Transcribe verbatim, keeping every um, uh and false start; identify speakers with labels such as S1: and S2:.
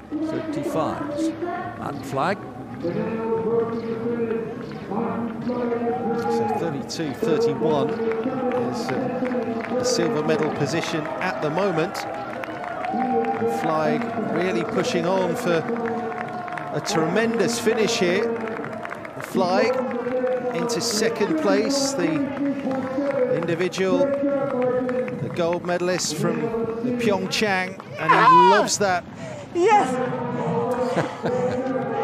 S1: thirty-fives. And Fleig.
S2: So thirty-two thirty-one is uh, the silver medal position at the moment. And Fleig really pushing on for a tremendous finish here. Fleig into second place, the individual, the gold medalist from the Pyeongchang, and he loves that.
S3: Yes!